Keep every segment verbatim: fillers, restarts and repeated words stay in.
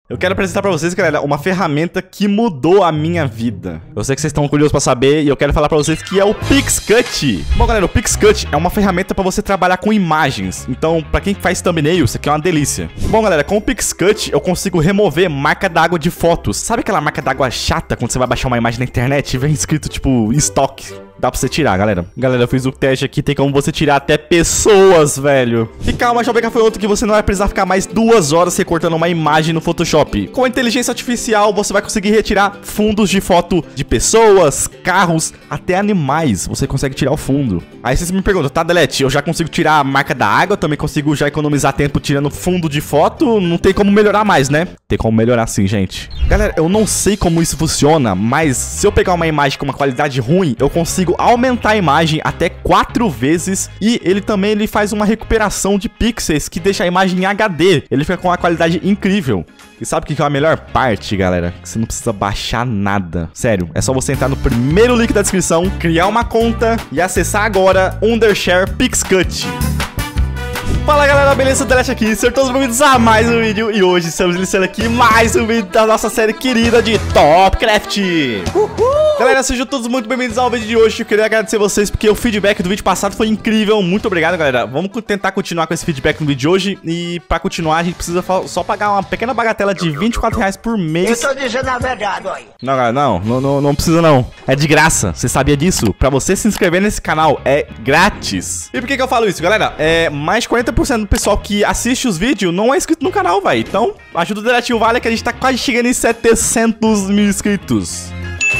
Eu quero apresentar pra vocês, galera, uma ferramenta que mudou a minha vida. Eu sei que vocês estão curiosos pra saber e eu quero falar pra vocês que é o PixCut. Bom, galera, o PixCut é uma ferramenta pra você trabalhar com imagens. Então, pra quem faz thumbnail, isso aqui é uma delícia. Bom, galera, com o PixCut eu consigo remover marca d'água de fotos. Sabe aquela marca d'água chata quando você vai baixar uma imagem na internet e vem escrito, tipo, estoque? Dá pra você tirar, galera. Galera, eu fiz o teste aqui, tem como você tirar até pessoas, velho. E calma, deixa eu ver que foi outro que você não vai precisar ficar mais duas horas recortando uma imagem no Photoshop. Com a inteligência artificial, você vai conseguir retirar fundos de foto de pessoas, carros, até animais. Você consegue tirar o fundo. Aí vocês me perguntam, tá, Delete, eu já consigo tirar a marca da água, também consigo já economizar tempo tirando fundo de foto, não tem como melhorar mais, né? Tem como melhorar sim, gente. Galera, eu não sei como isso funciona, mas se eu pegar uma imagem com uma qualidade ruim, eu consigo aumentar a imagem até quatro vezes e ele também ele faz uma recuperação de pixels que deixa a imagem em H D. Ele fica com uma qualidade incrível. E sabe o que é a melhor parte, galera? Que você não precisa baixar nada. Sério, é só você entrar no primeiro link da descrição, criar uma conta e acessar agora Wondershare PixCut. Fala, galera, beleza? O Delete aqui, sejam todos bem-vindos a mais um vídeo. E hoje estamos iniciando aqui mais um vídeo da nossa série querida de Topcraft. Uhul! Galera, sejam todos muito bem-vindos ao vídeo de hoje. Eu queria agradecer vocês porque o feedback do vídeo passado foi incrível. Muito obrigado, galera. Vamos tentar continuar com esse feedback no vídeo de hoje. E pra continuar, a gente precisa só pagar uma pequena bagatela de vinte e quatro reais por mês. Eu tô dizendo a verdade, olha. Não, galera, não, não, não, não precisa não. É de graça, você sabia disso? Pra você se inscrever nesse canal é grátis. E por que que eu falo isso, galera? É mais de quarenta por cento do pessoal que assiste os vídeos não é inscrito no canal, vai. Então, ajuda o Delete o Vale que a gente tá quase chegando em setecentos mil inscritos.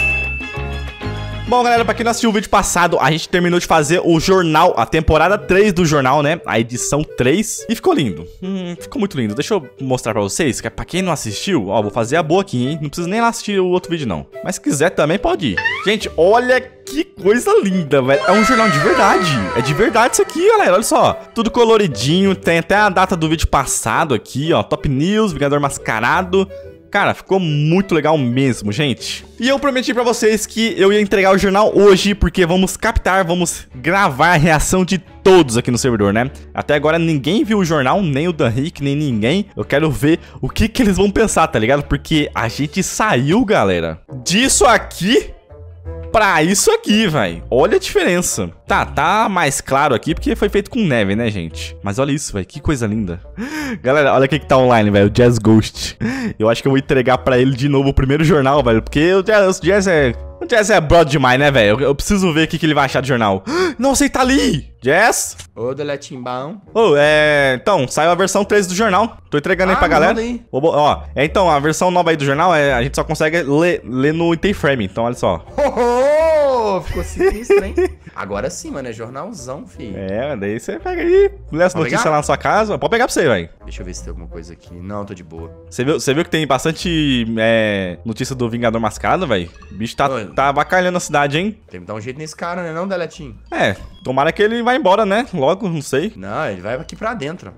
Bom, galera, pra quem não assistiu o vídeo passado, a gente terminou de fazer o jornal, a temporada três do jornal, né? A edição três. E ficou lindo. Hum, ficou muito lindo. Deixa eu mostrar pra vocês, que pra quem não assistiu, ó, vou fazer a boa aqui, hein? Não precisa nem assistir o outro vídeo, não. Mas se quiser também, pode ir. Gente, olha que coisa linda, velho. É um jornal de verdade. É de verdade isso aqui, galera. Olha só. Tudo coloridinho. Tem até a data do vídeo passado aqui, ó. Top News, Vingador Mascarado. Cara, ficou muito legal mesmo, gente. E eu prometi pra vocês que eu ia entregar o jornal hoje, porque vamos captar, vamos gravar a reação de todos aqui no servidor, né? Até agora ninguém viu o jornal, nem o Dan Rick, nem ninguém. Eu quero ver o que que eles vão pensar, tá ligado? Porque a gente saiu, galera, disso aqui pra isso aqui, velho. Olha a diferença. Tá, tá mais claro aqui porque foi feito com neve, né, gente? Mas olha isso, velho. Que coisa linda. Galera, olha o que que tá online, velho. O Jazz Ghost. Eu acho que eu vou entregar pra ele de novo o primeiro jornal, velho. Porque o Jazz, o Jazz é... O Jazz é brother demais, né, velho? Eu, eu preciso ver o que que ele vai achar do jornal. Nossa, ele tá ali! Jazz? Ô, Deletinbão. Ô, é... Então, saiu a versão três do jornal. Tô entregando Ah, aí pra galera. aí. Ó, ó, é, então, a versão nova aí do jornal, é, a gente só consegue ler, ler no item frame. Então, olha só. Oh, ficou sinistro, hein? Agora sim, mano, é jornalzão, filho. É, daí você pega aí, lê as notícias lá na sua casa. Pode pegar pra você, velho. Deixa eu ver se tem alguma coisa aqui. Não, tô de boa. Você viu, você viu que tem bastante é, notícia do Vingador Mascarado, velho? O bicho tá, Oi. tá avacalhando a cidade, hein? Tem que dar um jeito nesse cara, né, não, Deletinho? É, tomara que ele vá embora, né? Logo, não sei. Não, ele vai aqui pra dentro.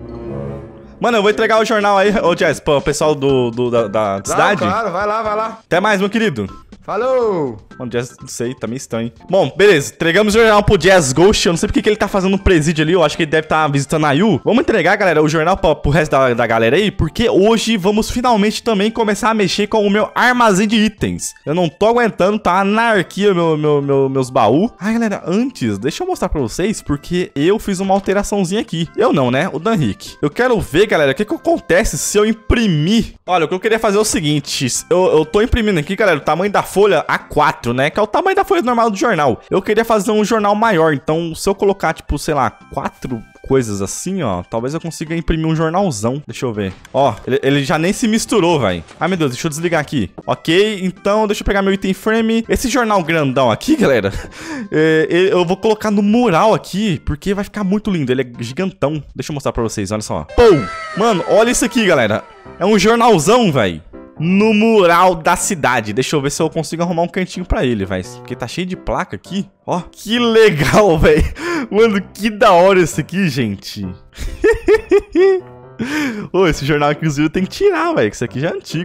Mano, eu vou entregar o jornal aí, ô Jess, pro pessoal do, do, da, da cidade. Não, claro, vai lá, vai lá. Até mais, meu querido. Falou! Bom, Jazz, não sei, tá meio estranho. Bom, beleza, entregamos o jornal pro Jazz Ghost. Eu não sei porque que ele tá fazendo um presídio ali. Eu acho que ele deve estar tá visitando a Yu. Vamos entregar, galera, o jornal pra, pro resto da, da galera aí, porque hoje vamos finalmente também começar a mexer com o meu armazém de itens. Eu não tô aguentando, tá anarquia meu, meu, meu, meus baús. Ai, galera, antes, deixa eu mostrar pra vocês, porque eu fiz uma alteraçãozinha aqui. Eu não, né? O Dan Rick. Eu quero ver, galera, o que que acontece se eu imprimir. Olha, o que eu queria fazer é o seguinte. Eu, eu tô imprimindo aqui, galera, o tamanho da folha A quatro, né? Que é o tamanho da folha normal do jornal. Eu queria fazer um jornal maior, então se eu colocar, tipo, sei lá, quatro coisas assim, ó, talvez eu consiga imprimir um jornalzão. Deixa eu ver. Ó, ele, ele já nem se misturou, vai. Ai, meu Deus, deixa eu desligar aqui. Ok, então deixa eu pegar meu item frame. Esse jornal grandão aqui, galera, é, eu vou colocar no mural aqui, porque vai ficar muito lindo. Ele é gigantão. Deixa eu mostrar pra vocês, olha só. Pô, mano, olha isso aqui, galera. É um jornalzão, velho. No mural da cidade. Deixa eu ver se eu consigo arrumar um cantinho pra ele, velho. Porque tá cheio de placa aqui. Ó, que legal, velho. Mano, que da hora isso aqui, gente. Ô, esse jornal aqui, inclusive, tem que tirar, velho. Que isso aqui já é antigo.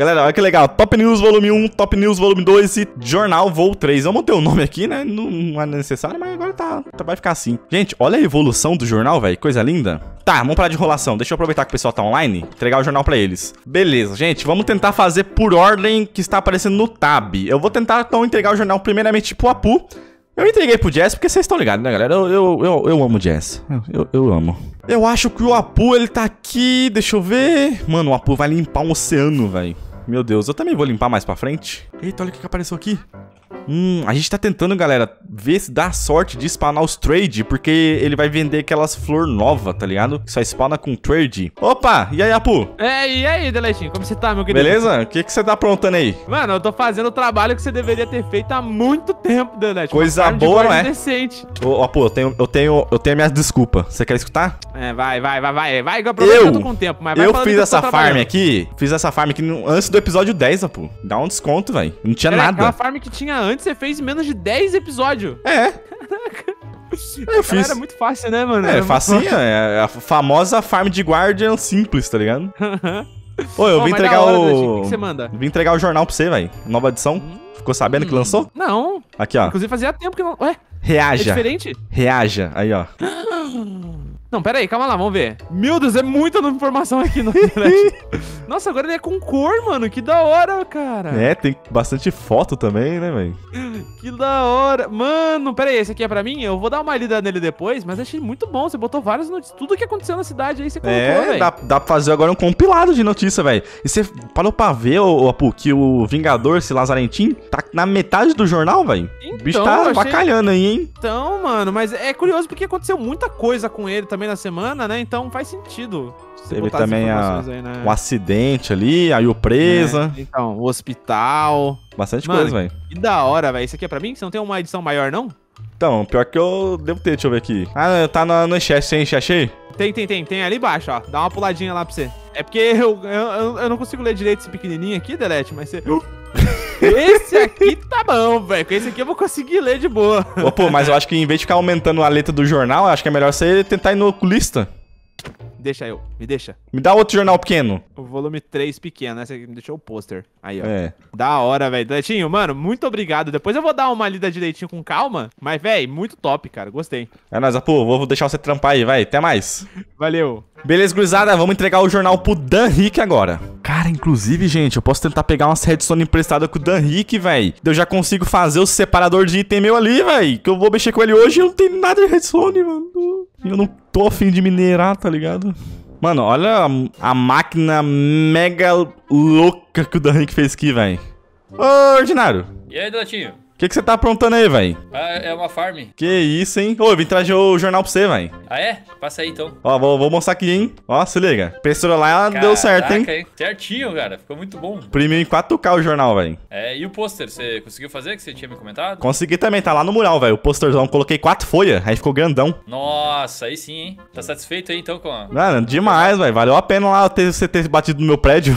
Galera, olha que legal. Top News Volume um, Top News Volume dois e Jornal Voo três. Eu montei o nome aqui, né? Não, não é necessário, mas agora tá, tá, vai ficar assim. Gente, olha a evolução do jornal, velho. Coisa linda. Tá, vamos parar de enrolação. Deixa eu aproveitar que o pessoal tá online, entregar o jornal pra eles. Beleza, gente. Vamos tentar fazer por ordem que está aparecendo no tab. Eu vou tentar, então, entregar o jornal primeiramente pro Apu. Eu entreguei pro Jazz porque vocês estão ligados, né, galera? Eu, eu, eu, eu amo o Jazz. Eu, eu, eu amo. Eu acho que o Apu, ele tá aqui. Deixa eu ver. Mano, o Apu vai limpar um oceano, velho. Meu Deus, eu também vou limpar mais pra frente. Eita, olha o que apareceu aqui. Hum, a gente tá tentando, galera, ver se dá sorte de spawnar os trade, porque ele vai vender aquelas flor nova, tá ligado? Que só spawna com trade. Opa, e aí, Apu? É, e aí, Deletinho, como você tá, meu querido? Beleza? O que que você tá aprontando aí? Mano, eu tô fazendo o trabalho que você deveria ter feito há muito tempo, Delete. Coisa boa, não é? Decente. Ô, Apu, eu tenho, eu tenho, eu tenho minhas desculpas. Você quer escutar? É, vai, vai, vai, vai. Vai, eu aproveito que eu tô com tempo, mas vai Eu falando fiz que essa tô farm aqui, fiz essa farm aqui no- antes do episódio dez, Apu. Dá um desconto, velho. Não tinha Era nada. Aquela farm que tinha antes, você fez em menos de dez episódios. É. Eu fiz. Era muito fácil, né, mano? É, Era facinha, é a famosa farm de Guardian simples, tá ligado? Ô, eu Pô, vim mas entregar da hora, o... Deletinho, o que que você manda? Vim entregar o jornal pra você, velho. Nova edição. Ficou sabendo que lançou? Não. Aqui, ó. Inclusive fazia tempo que não... Ué, é Reaja. diferente? Reaja. Aí, ó. Não, pera aí, calma lá, vamos ver. Meu Deus, é muita informação aqui no Delete. Nossa, agora ele é com cor, mano. Que da hora, cara. É, tem bastante foto também, né, velho? Que da hora. Mano, pera aí, esse aqui é pra mim? Eu vou dar uma lida nele depois, mas achei muito bom. Você botou várias notícias. Tudo que aconteceu na cidade aí você colocou, É, velho. dá, dá pra fazer agora um compilado de notícia, velho. E você parou pra ver, ô, ô, Apu, que o Vingador, esse Lazarentim, tá na metade do jornal, velho. O bicho Então, tá eu achei- bacalhando aí, hein? Então, mano, mas é curioso porque aconteceu muita coisa com ele também na semana, né? Então faz sentido. você Teve botar as também a, informações aí, né? um acidente ali, aí o presa. É, então, o hospital. Bastante Mano, coisa, velho. Que da hora, velho. Isso aqui é pra mim? Você não tem uma edição maior, não? Então, pior que eu devo ter, deixa eu ver aqui. Ah, tá no, no chat, tem chat aí? Tem, tem, tem. Tem ali embaixo, ó. Dá uma puladinha lá pra você. É porque eu, eu, eu não consigo ler direito esse pequenininho aqui, Delete, mas você... Esse aqui tá bom, velho. Com esse aqui eu vou conseguir ler de boa. Ô, pô, mas eu acho que em vez de ficar aumentando a letra do jornal, eu acho que é melhor você tentar ir no oculista. Deixa eu, me deixa. Me dá outro jornal pequeno. O volume três pequeno, né? Você me deixou o pôster. Aí, ó. É. Da hora, velho. Deletinho, mano, muito obrigado. Depois eu vou dar uma lida direitinho com calma. Mas, velho, muito top, cara. Gostei. É nóis, Apu. Vou deixar você trampar aí, vai. Até mais. Valeu. Beleza, gurizada. Vamos entregar o jornal pro Dan Rick agora. Cara, inclusive, gente, eu posso tentar pegar umas redstone emprestada com o Dan Rick, velho. Eu já consigo fazer o separador de item meu ali, velho. Que eu vou mexer com ele hoje e eu não tenho nada de redstone, mano. Eu não tô afim de minerar, tá ligado? Mano, olha a, a máquina mega louca que o Dan Rick fez aqui, velho. Ô, Ordinário. E aí, Deletinho? O que que você tá aprontando aí, velho? Ah, é uma farm. Que isso, hein? Ô, eu vim trazer o jornal pra você, velho. Ah, é? Passa aí, então. Ó, vou, vou mostrar aqui, hein? Ó, se liga. A impressora lá ela deu certo, hein? Caraca, Certinho, cara. Ficou muito bom. Imprimiu em quatro K o jornal, velho. É, e o pôster, você conseguiu fazer, que você tinha me comentado? Consegui também, tá lá no mural, velho. O posterzão, coloquei quatro folhas, aí ficou grandão. Nossa, aí sim, hein? Tá satisfeito aí, então, com a... Mano, demais, velho. Valeu a pena lá ter, você ter batido no meu prédio.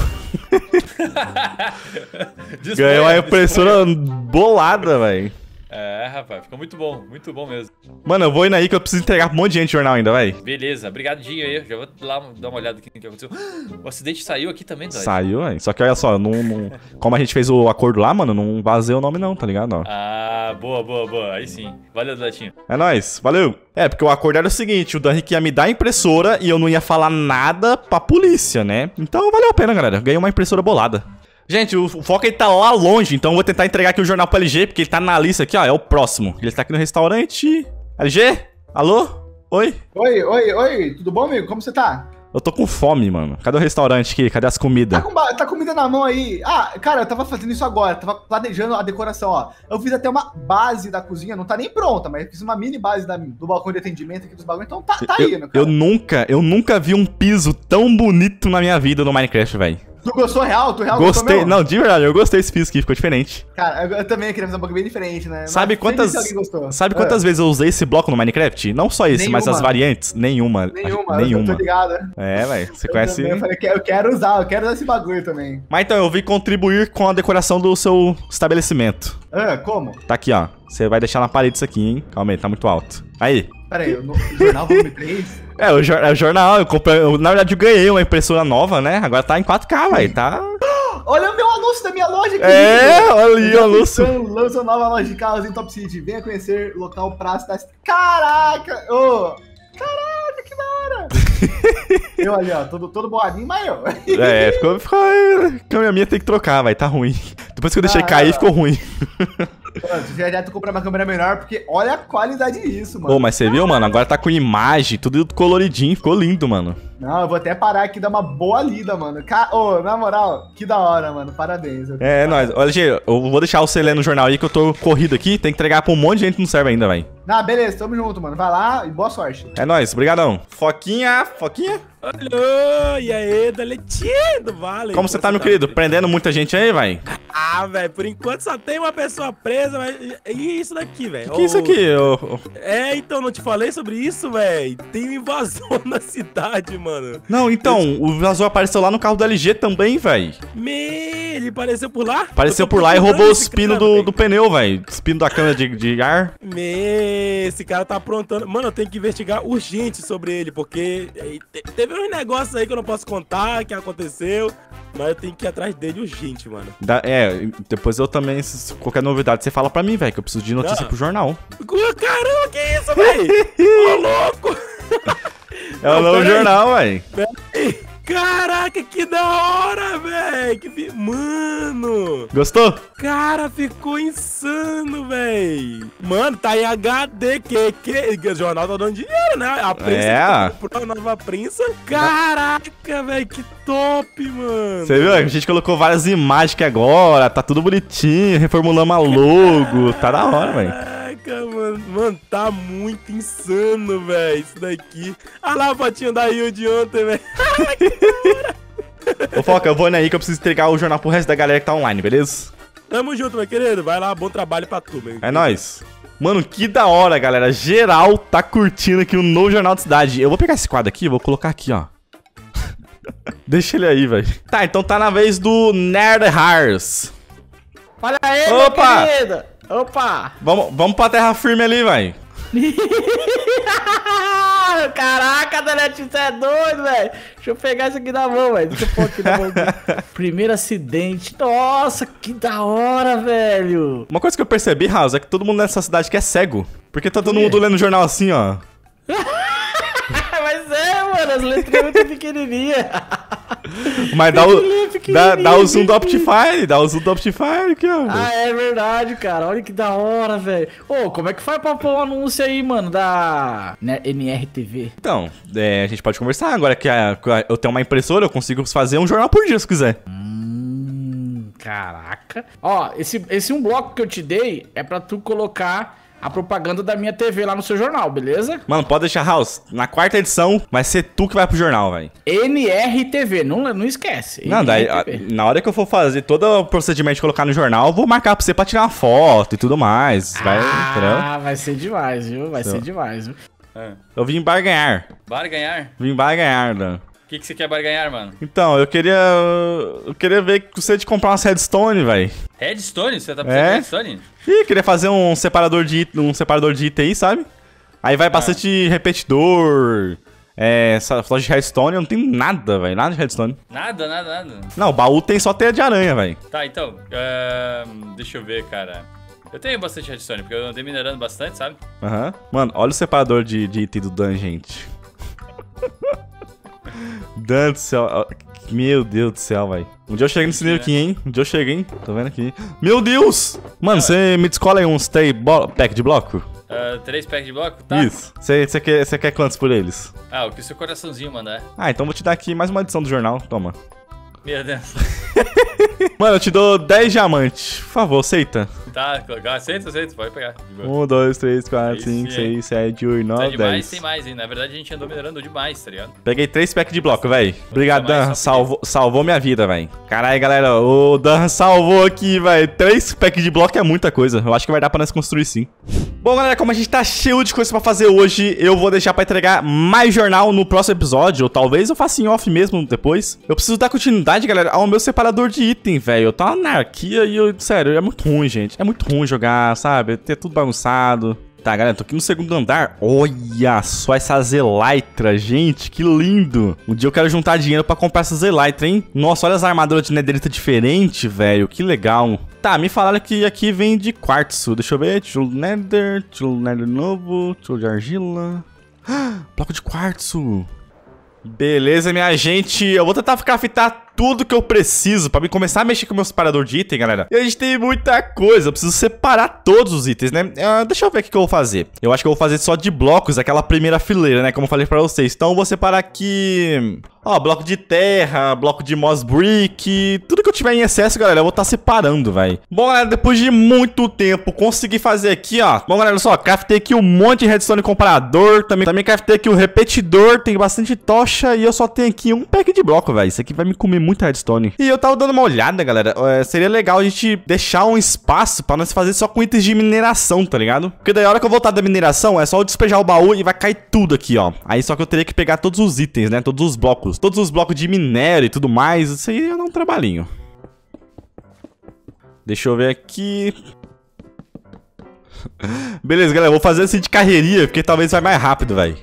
Ganhou a impressora bolada, velho. É, rapaz, ficou muito bom, muito bom mesmo. Mano, eu vou indo aí que eu preciso entregar pra um monte de gente o jornal ainda, velho. Beleza, obrigadinho aí. Já vou lá dar uma olhada aqui no que aconteceu. O acidente saiu aqui também, Deletinho. Saiu, velho. Só que olha só, não, não- como a gente fez o acordo lá, mano, não vazei o nome não, tá ligado? Ó. Ah, boa, boa, boa. Aí sim. Valeu, Deletinho. É nóis, valeu. É, porque o acordo era o seguinte, o Dan Rick ia me dar a impressora e eu não ia falar nada pra polícia, né? Então valeu a pena, galera. Ganhei uma impressora bolada. Gente, o, o foco ele tá lá longe, então eu vou tentar entregar aqui o jornal pro L G, porque ele tá na lista aqui, ó, é o próximo. Ele tá aqui no restaurante. L G? Alô? Oi? Oi, oi, oi, tudo bom, amigo? Como você tá? Eu tô com fome, mano. Cadê o restaurante aqui? Cadê as comidas? Tá com, ba- tá comida na mão aí? Ah, cara, eu tava fazendo isso agora, tava planejando a decoração, ó. Eu fiz até uma base da cozinha, não tá nem pronta, mas eu fiz uma mini base da, do balcão de atendimento aqui dos bagulhos, então tá, tá eu, indo, cara. eu nunca, eu nunca vi um piso tão bonito na minha vida no Minecraft, velho. Tu gostou real? Tu real gostou Gostei, mesmo? não, de verdade, eu gostei desse piso aqui, ficou diferente. Cara, eu, eu também queria fazer um bagulho bem diferente, né? Sabe Mas quantas, feliz que alguém gostou. sabe quantas vezes eu usei esse bloco no Minecraft? Não só esse, mas Nenhuma. as variantes. Nenhuma. Nenhuma, Nenhuma. eu tô ligado. É, velho, você Eu conhece... também, Eu falei, que eu quero usar, eu quero usar esse bagulho também. Mas então, eu vim contribuir com a decoração do seu estabelecimento. Ah, como? Tá aqui, ó. Você vai deixar na parede isso aqui, hein? Calma aí, tá muito alto. Aí. Pera aí, no jornal volume três? É, o, jor é o jornal, eu comprei... eu- na verdade, eu ganhei uma impressora nova, né? Agora tá em quatro K, velho. Tá... olha o meu anúncio da minha loja aqui. É, olha ali o anúncio. Lança nova loja de carros em Top City. Venha conhecer local praça da... Caraca! Ô! Caraca, que da hora! Eu ali, ó, todo, todo boadinho, mas eu. É, ficou... ficou a câmera minha tem que trocar, vai, tá ruim. Depois que eu deixei Ah, cair, é. ficou ruim. Mano, já já tu comprar uma câmera melhor, porque olha a qualidade disso, mano. Pô, mas você viu, mano? Agora tá com imagem, tudo coloridinho, ficou lindo, mano. Não, eu vou até parar aqui e dar uma boa lida, mano. Ca... Ô, na moral, que da hora, mano. Parabéns. É, é nóis. Olha, gente, eu vou deixar você ler no jornal aí que eu tô corrido aqui. Tem que entregar pra um monte de gente que não serve ainda, velho. Não, beleza, tamo junto, mano. Vai lá e boa sorte. É nóis, brigadão. Foquinha, Foquinha. Alô, e aí, Daletinho do Vale? Como você tá, meu querido? Prendendo muita gente aí, vai? Ah, velho, por enquanto só tem uma pessoa presa, mas... E isso daqui, velho? Que que é isso aqui? ô- ô? É, então, não te falei sobre isso, velho? Tem um invasor na cidade, mano. Não, então, o vazou apareceu lá no carro do L G também, velho. Me, ele apareceu por lá? Apareceu Eu tô por lá e procurando roubou os esse pinos cara, do, velho. do pneu, velho. Os pinos da câmera de, de ar. Me, esse cara tá aprontando. Mano, eu tenho que investigar urgente sobre ele, porque eh, te- teve uns negócios aí que eu não posso contar, que aconteceu, mas eu tenho que ir atrás dele urgente, mano. Da- é, depois eu também, se qualquer novidade, você fala pra mim, velho, que eu preciso de notícia Não. pro jornal. Caramba, que isso, velho? Ô, louco! É o Não, novo pera aí. jornal, velho. Caraca, que da hora, velho! Que fi... Mano! Gostou? Cara, ficou insano, velho! Mano, tá em H D, que, que o jornal tá dando dinheiro, né? A prensa É. comprou a nova prensa. Caraca, velho, que top, mano! Você viu? A gente colocou várias imagens aqui agora, tá tudo bonitinho, reformulamos a logo, tá da hora, velho. Caraca, mano. Mano, tá muito insano, velho, isso daqui. Olha lá a fotinha da Rio de ontem, velho. Ô, Foca, eu vou indo aí que eu preciso entregar o jornal pro resto da galera que tá online, beleza? Tamo junto, meu querido. Vai lá, bom trabalho pra tu, meu. É nóis. Mano, que da hora, galera. Geral tá curtindo aqui o novo Jornal da Cidade. Eu vou pegar esse quadro aqui e vou colocar aqui, ó. Deixa ele aí, velho. Tá, então tá na vez do Nerd Hars. Olha aí, Opa! meu querido! Opa! Vamos, vamos pra terra firme ali, velho. Caraca, Delete, você é doido, velho! Deixa eu pegar isso aqui na mão, velho. Deixa eu pôr aqui na mão. Primeiro acidente. Nossa, que da hora, velho! Uma coisa que eu percebi, House, é que todo mundo nessa cidade aqui é cego. Porque tá todo mundo lendo o jornal assim, ó. Mas é, mano, as letrinhas muito pequenininhas. Mas dá o, Pequenininho, dá, dá o zoom do pequenininho. Optifine, dá o zoom do Optifine aqui, ó. Ah, é verdade, cara. Olha que da hora, velho. Ô, como é que faz pra pôr um anúncio aí, mano, da né, N R T V? Então, é, a gente pode conversar agora que a- que a- eu tenho uma impressora, eu consigo fazer um jornal por dia se quiser. Hum, caraca. Ó, esse, esse um bloco que eu te dei é pra tu colocar a propaganda da minha T V lá no seu jornal, beleza? Mano, pode deixar, House. Na quarta edição, vai ser tu que vai pro jornal, velho. N R T V, não, não esquece. Não, daí, a- N R T V. na hora que eu for fazer todo o procedimento de colocar no jornal, eu vou marcar pra você pra tirar uma foto e tudo mais. Vai, entendeu? Ah, vai ser demais, viu? Vai ser demais, viu? Eu vim barganhar. Barganhar? Vim barganhar, Dan. O que, que você quer barganhar, mano? Então, eu queria. Eu queria ver você de comprar umas redstone, velho. Redstone? Você tá precisando É? de redstone? Ih, queria fazer um separador de it- um separador de item aí, sabe? Aí vai bastante repetidor. É, essa loja de redstone não tem nada, velho. Nada de redstone. Nada, nada, nada. Não, o baú tem só teia de aranha, velho. Tá, então, ahn, deixa eu ver, cara. Eu tenho bastante redstone, porque eu andei minerando bastante, sabe? Aham. Mano, olha o separador de, de item do Dan, gente. Dan do céu. ó, Meu Deus do céu, velho. Um dia eu cheguei nesse nível aqui, hein? Um dia eu cheguei, hein? Tô vendo aqui. Meu Deus! Mano, você me descola aí uns três bo- pack de bloco? Ah, três packs de bloco? Tá. Isso. Você você quer, você quer quantos por eles? Ah, o que o seu coraçãozinho mandar. Ah, então vou te dar aqui mais uma edição do jornal. Toma. Meu Deus. Mano, eu te dou dez diamantes. Por favor, aceita. Tá, aceita, aceita, pode pegar. De boa. um, dois, três, quatro, Aí cinco, sim, seis, sete, oito, Tá nove, demais, dez. tem mais, hein? Na verdade, a gente andou minerando demais, tá ligado? Peguei três packs de bloco, velho. Obrigado, mais, Dan. só Salvou, salvou minha vida, velho. Caralho, galera. O Dan salvou aqui, velho. Três packs de bloco é muita coisa. Eu acho que vai dar pra nós construir sim. Bom, galera, como a gente tá cheio de coisa pra fazer hoje, eu vou deixar pra entregar mais jornal no próximo episódio. Ou talvez eu faça em off mesmo depois. Eu preciso dar continuidade, galera, ao meu separador de item, velho. Eu tô na anarquia e eu, sério, é muito ruim, gente. É muito ruim jogar, sabe? Ter tudo bagunçado. Tá, galera, tô aqui no segundo andar. Olha só essas elytras, gente, que lindo. Um dia eu quero juntar dinheiro pra comprar essas elytras, hein? Nossa, olha as armaduras de netherita diferente, velho, que legal. Tá, me falaram que aqui vem de quartzo. Deixa eu ver, tijolo nether, tijolo nether novo, tijolo de argila. Bloco de quartzo. Beleza, minha gente, eu vou tentar ficar tudo que eu preciso pra me começar a mexer com o meu separador de item, galera. E a gente tem muita coisa, eu preciso separar todos os itens, né? Uh, deixa eu ver o que, que eu vou fazer. Eu acho que eu vou fazer só de blocos, aquela primeira fileira, né? Como eu falei pra vocês. Então eu vou separar aqui... Ó, bloco de terra, bloco de moss brick, tudo que eu tiver em excesso, galera, eu vou estar separando, velho. Bom, galera, depois de muito tempo, consegui fazer aqui, ó. Bom, galera, olha só, craftei aqui um monte de redstone comparador, também, também craftei aqui o repetidor, tem bastante tocha e eu só tenho aqui um pack de bloco, velho. Isso aqui vai me comer muita redstone. E eu tava dando uma olhada, galera, é, seria legal a gente deixar um espaço pra nós fazer só com itens de mineração, tá ligado? Porque daí a hora que eu voltar da mineração, é só eu despejar o baú e vai cair tudo aqui, ó. Aí só que eu teria que pegar todos os itens, né, todos os blocos. Todos os blocos de minério e tudo mais. Isso aí ia dar um trabalhinho. Deixa eu ver aqui. Beleza, galera. Eu vou fazer assim de carreirinha, porque talvez vai mais rápido, velho.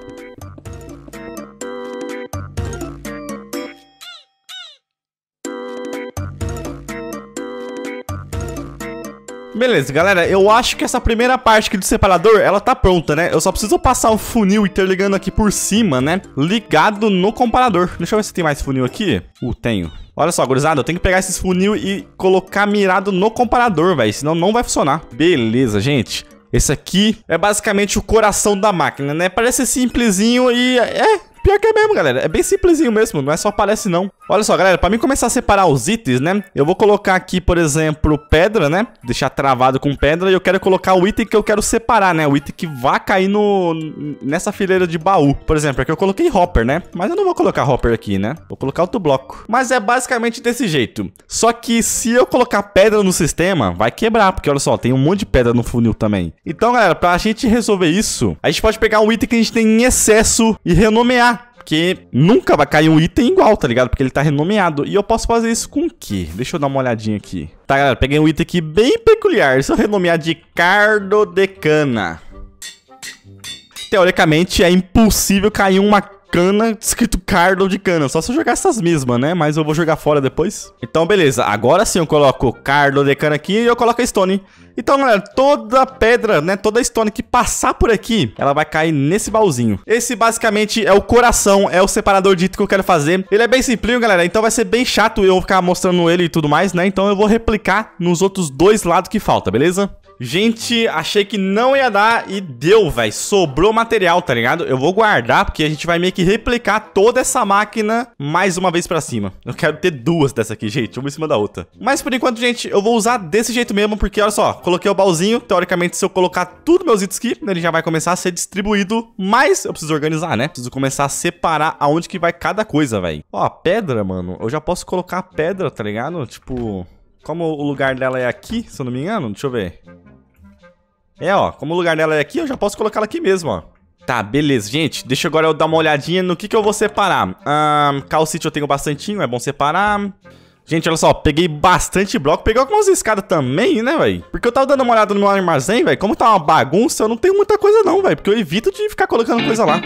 Beleza, galera, eu acho que essa primeira parte aqui do separador, ela tá pronta, né? Eu só preciso passar o funil interligando aqui por cima, né? Ligado no comparador. Deixa eu ver se tem mais funil aqui. Uh, tenho. Olha só, gurizada, eu tenho que pegar esses funil e colocar mirado no comparador, velho. Senão não vai funcionar. Beleza, gente. Esse aqui é basicamente o coração da máquina, né? Parece simplesinho e é... Pior que é mesmo, galera. É bem simplesinho mesmo. Não é só parece, não. Olha só, galera. Pra mim começar a separar os itens, né? Eu vou colocar aqui, por exemplo, pedra, né? Deixar travado com pedra. E eu quero colocar o item que eu quero separar, né? O item que vai cair no... nessa fileira de baú. Por exemplo, aqui eu coloquei hopper, né? Mas eu não vou colocar hopper aqui, né? Vou colocar outro bloco. Mas é basicamente desse jeito. Só que se eu colocar pedra no sistema, vai quebrar. Porque, olha só, tem um monte de pedra no funil também. Então, galera, pra gente resolver isso, a gente pode pegar um item que a gente tem em excesso e renomear. Porque nunca vai cair um item igual, tá ligado? Porque ele tá renomeado. E eu posso fazer isso com o quê? Deixa eu dar uma olhadinha aqui. Tá, galera, peguei um item aqui bem peculiar. Se eu renomear de cardodecana. Teoricamente, é impossível cair uma cana escrito cardo de cana. Só se eu jogar essas mesmas, né? Mas eu vou jogar fora depois. Então, beleza. Agora sim eu coloco cardo de cana aqui e eu coloco a stone. Então, galera, toda pedra, né? Toda stone que passar por aqui, ela vai cair nesse baúzinho. Esse, basicamente, é o coração, é o separador de item que eu quero fazer. Ele é bem simplinho, galera. Então vai ser bem chato eu ficar mostrando ele e tudo mais, né? Então eu vou replicar nos outros dois lados que falta, beleza? Gente, achei que não ia dar e deu, velho. Sobrou material, tá ligado? Eu vou guardar, porque a gente vai meio que replicar toda essa máquina mais uma vez pra cima. Eu quero ter duas dessa aqui, gente, uma em cima da outra. Mas por enquanto, gente, eu vou usar desse jeito mesmo, porque olha só, coloquei o baúzinho. Teoricamente, se eu colocar tudo meus itens aqui, ele já vai começar a ser distribuído. Mas eu preciso organizar, né? Preciso começar a separar aonde que vai cada coisa, velho. Ó, a pedra, mano, eu já posso colocar a pedra, tá ligado? Tipo, como o lugar dela é aqui, se eu não me engano, deixa eu ver. É, ó, como o lugar dela é aqui, eu já posso colocar ela aqui mesmo, ó. Tá, beleza, gente, deixa agora eu dar uma olhadinha no que que eu vou separar. Um, calcite eu tenho bastantinho, é bom separar. Gente, olha só, peguei bastante bloco, peguei algumas escadas também, né, velho? Porque eu tava dando uma olhada no meu armazém, velho, como tá uma bagunça, eu não tenho muita coisa não, velho, porque eu evito de ficar colocando coisa lá.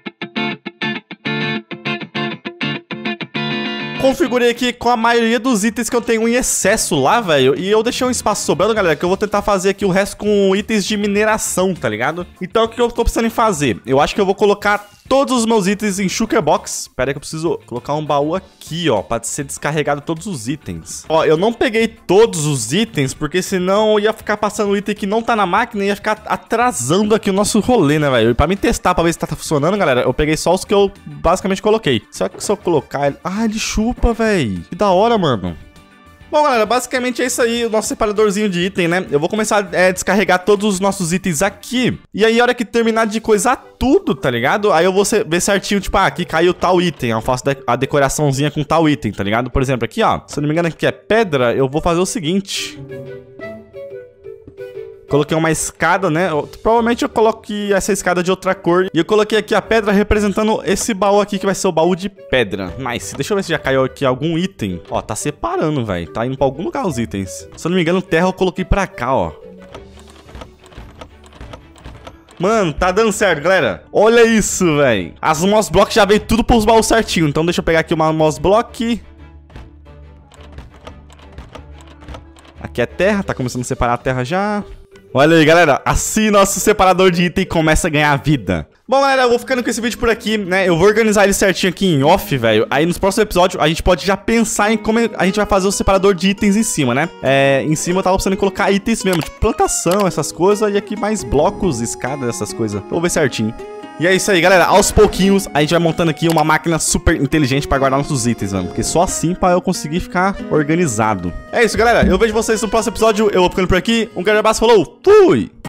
Configurei aqui com a maioria dos itens que eu tenho em excesso lá, velho. E eu deixei um espaço sobrando, galera, que eu vou tentar fazer aqui o resto com itens de mineração, tá ligado? Então, o que eu tô precisando em fazer? Eu acho que eu vou colocar todos os meus itens em Shulker Box. Pera aí que eu preciso colocar um baú aqui, ó, pra ser descarregado todos os itens. Ó, eu não peguei todos os itens, porque senão eu ia ficar passando o item que não tá na máquina e ia ficar atrasando aqui o nosso rolê, né, velho? E pra me testar, pra ver se tá funcionando, galera, eu peguei só os que eu basicamente coloquei. Só que se eu colocar ele... Ah, ele chupa, velho. Que da hora, mano. Bom, galera, basicamente é isso aí, o nosso separadorzinho de item, né? Eu vou começar a é, descarregar todos os nossos itens aqui. E aí, a hora que terminar de coisar tudo, tá ligado? Aí eu vou ver certinho, tipo, ah, aqui caiu tal item. Eu faço a decoraçãozinha com tal item, tá ligado? Por exemplo, aqui, ó, se eu não me engano aqui é pedra, eu vou fazer o seguinte... Coloquei uma escada, né? Eu, provavelmente eu coloquei essa escada de outra cor. E eu coloquei aqui a pedra representando esse baú aqui, que vai ser o baú de pedra. Nice. Deixa eu ver se já caiu aqui algum item. Ó, tá separando, velho. Tá indo pra algum lugar os itens. Se eu não me engano, terra eu coloquei pra cá, ó. Mano, tá dando certo, galera. Olha isso, velho. As moss blocks já veio tudo pros baús certinho. Então deixa eu pegar aqui uma moss block. Aqui é terra, tá começando a separar a terra já. Olha aí, galera, assim nosso separador de item começa a ganhar vida. Bom, galera, eu vou ficando com esse vídeo por aqui, né? Eu vou organizar ele certinho aqui em off, velho. Aí nos próximos episódios a gente pode já pensar em como a gente vai fazer o separador de itens em cima, né? É, em cima eu tava precisando colocar itens mesmo, tipo plantação, essas coisas. E aqui mais blocos, escadas, essas coisas. Vou ver certinho. E é isso aí, galera. Aos pouquinhos, a gente vai montando aqui uma máquina super inteligente pra guardar nossos itens, mano. Porque só assim pra eu conseguir ficar organizado. É isso, galera. Eu vejo vocês no próximo episódio. Eu vou ficando por aqui. Um grande abraço, falou, fui!